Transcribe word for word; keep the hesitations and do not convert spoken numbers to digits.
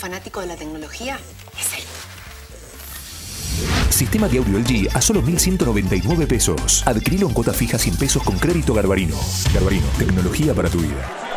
fanático de la tecnología es él. Sistema de audio L G a solo mil ciento noventa y nueve pesos. Adquirilo en cuota fija sin pesos con crédito Garbarino. Garbarino, tecnología para tu vida.